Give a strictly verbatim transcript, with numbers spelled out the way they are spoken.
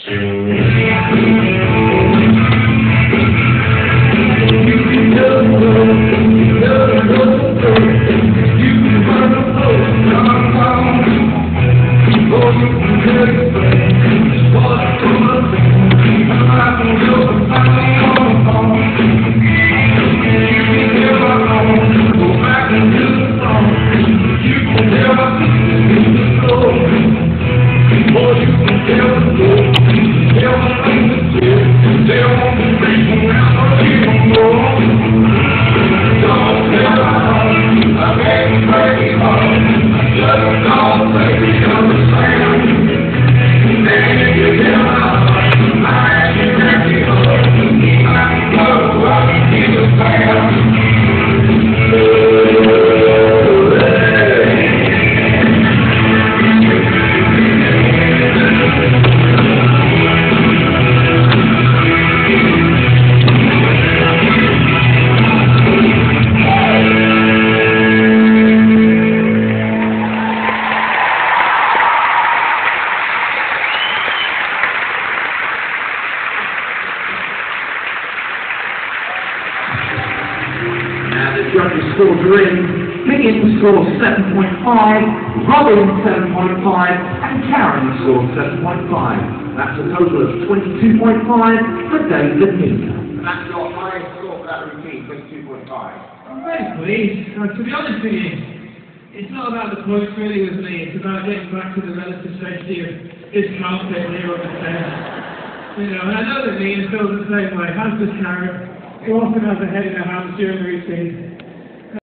Scores are in. M E N scores seven point five, Robin seven point five, and Karen scores seven point five. That's a total of twenty-two point five for David and Nina. And that's your highest score for that routine, twenty-two point five. I'm very pleased. Uh, to be honest with you, it's not about the points really with me, it's about getting back to the relative safety of this carpet here on the stage. You know, and I know that Nina feels the same way, as does Karen, who often has her head in her hands during the routine.